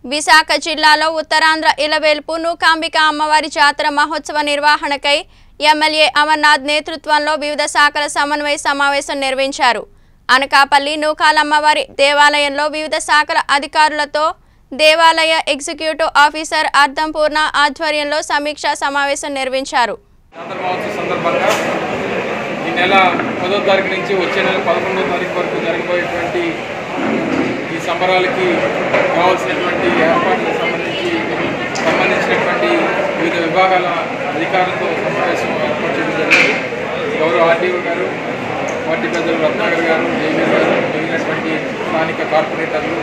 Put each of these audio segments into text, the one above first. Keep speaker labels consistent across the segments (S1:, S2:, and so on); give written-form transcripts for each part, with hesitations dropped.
S1: విశాఖ జిల్లాలో ఉత్తరాంధ్ర ఇలవేల్పు నూకాంబిక అమ్మవారి జాతర మహోత్సవ నిర్వహణకై ఎమ్మెల్యే అమర్నాథ్ నేతృత్వంలో వివిధ శాఖల సమన్వయ సమావేశం నిర్వహించారు. అనకాపల్లి నూకాలమ్మవారి దేవాలయంలో వివిధ శాఖల అధికారులతో దేవాలయ ఎగ్జిక్యూటివ్ ఆఫీసర్ అర్ధంపూర్ణ ఆధ్వర్యంలో సమీక్షా సమావేశం నిర్వహించారు.
S2: ఈ నెల 10వ తారీఖు నుంచి వచ్చే నెల 11వ తారీఖు వరకు జరగబోయేటువంటి ఈ సంబరాలకి కావాల్సినటువంటి ఏర్పాట్లకు సంబంధించినటువంటి వివిధ విభాగాల అధికారులతో సమావేశం ఏర్పాటు చేయడం జరిగింది. గౌరవ ఆర్డీఓ గారు, పార్టీ పెద్దలు రత్నాకర్ గారు, జేవీ గారు, మిగిలినటువంటి స్థానిక కార్పొరేటర్లు,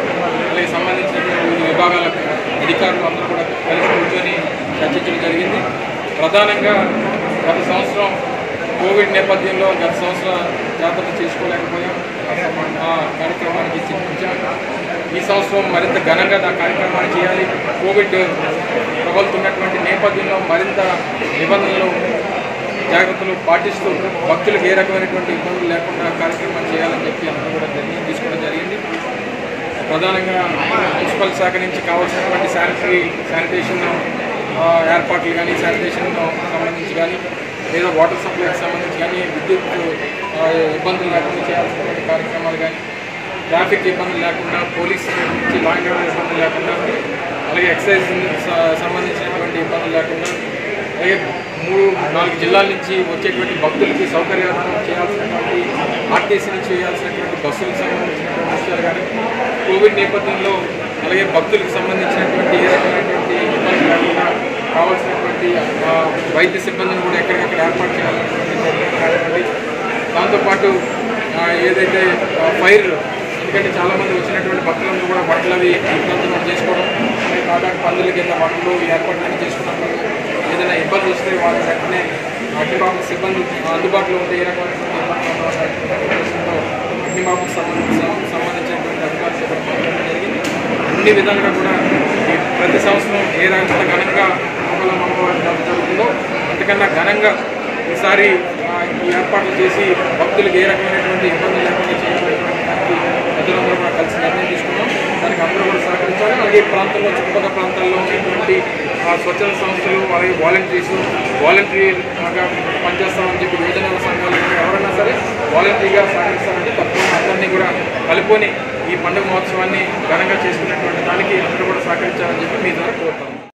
S2: అలాగే సంబంధించినటువంటి వివిధ విభాగాల అధికారులు అందరూ కూడా కలిసి కూర్చొని చర్చించడం జరిగింది. ప్రధానంగా గత సంవత్సరం కోవిడ్ నేపథ్యంలో గత సంవత్సరం జాతరలు చేసుకోలేకపోయాం. ఆ కార్యక్రమానికి చిత్రించాం. ఈ సంవత్సరం మరింత ఘనంగా ఆ కార్యక్రమాన్ని చేయాలి. కోవిడ్ ప్రబలుతున్నటువంటి నేపథ్యంలో మరింత నిబంధనలు జాగ్రత్తలు పాటిస్తూ భక్తులకు ఏ రకమైనటువంటి ఇబ్బందులు లేకుండా కార్యక్రమాన్ని చేయాలని చెప్పి అందరూ కూడా నిర్ణయం తీసుకోవడం జరిగింది. ప్రధానంగా మున్సిపల్ శాఖ నుంచి కావాల్సినటువంటి శానిటేషన్ ఏర్పాట్లు కానీ, శానిటేషన్ సంబంధించి కానీ, లేదా వాటర్ సప్లైకి సంబంధించి కానీ, విద్యుత్ ఇబ్బందులు లేకుండా చేయాల్సినటువంటి కార్యక్రమాలు కానీ, ట్రాఫిక్ ఇబ్బందులు లేకుండా, పోలీస్ నుంచి లా అండ్ ఆర్డర్ ఇబ్బందులు లేకుండా, అలాగే ఎక్సైజ్ సంబంధించినటువంటి ఇబ్బందులు లేకుండా, అలాగే 3-4 జిల్లాల నుంచి వచ్చేటువంటి భక్తులకి సౌకర్యాలను చేయాల్సినటువంటి ఆర్టీసీ నుంచి చేయాల్సినటువంటి బస్సులకు సంబంధించినటువంటి విషయాలు కానీ, కోవిడ్ నేపథ్యంలో అలాగే భక్తులకు సంబంధించినటువంటి ఏ రకమైనటువంటి ఇబ్బందులు లేకుండా కావాల్సినటువంటి వైద్య సిబ్బందిని కూడా ఎక్కడికక్కడ ఏర్పాటు చేయాలనేటువంటి, దాంతోపాటు ఏదైతే ఫైర్, ఎందుకంటే చాలామంది వచ్చినటువంటి భక్తులందరూ కూడా బట్టలు అవి ఇబ్బందులు చేసుకోవడం, అలాగే కాకుండా పందుల కింద బట్టలు ఏర్పాట్లన్నీ చేసుకున్నప్పుడు ఏదైనా ఇబ్బంది వస్తే వాళ్ళ వెంటనే అగ్నిమాపక సిబ్బంది అందుబాటులో ఉంటే ఏ రకమైనటువంటి ఇబ్బందులు అగ్నిమాపకు సంబంధించినటువంటి అధికారులు చెప్పడం జరిగింది. అన్ని విధాలుగా కూడా ప్రతి సంవత్సరం ఏ రకంగా ఘనంగా అమ్మవారి జాతర జరుగుతుందో అంతకన్నా ఘనంగా ఈసారి ఈ ఏర్పాట్లు చేసి భక్తులకు ఏ రకమైనటువంటి ఇబ్బందులు లేకుండా చేయడానికి పెద్దలందరూ కూడా కలిసి నిర్ణయం తీసుకున్నాం. దానికి అందరూ కూడా సహకరించాలి. అలాగే ఈ ప్రాంతంలో చుట్టుపక్కల ప్రాంతాల్లో ఉన్నటువంటి స్వచ్ఛంద సంస్థలు, అలాగే వాలంటరీగా పనిచేస్తామని చెప్పి యువజన సంఘాలు ఎవరైనా సరే వాలంటరీగా సహకరిస్తారంటే తప్పకుండా అందరినీ కూడా కలుపుకొని ఈ పండుగ మహోత్సవాన్ని ఘనంగా చేసుకునేటువంటి దానికి అందరూ కూడా సహకరించాలని చెప్పి మీ ద్వారా కోరుతాము.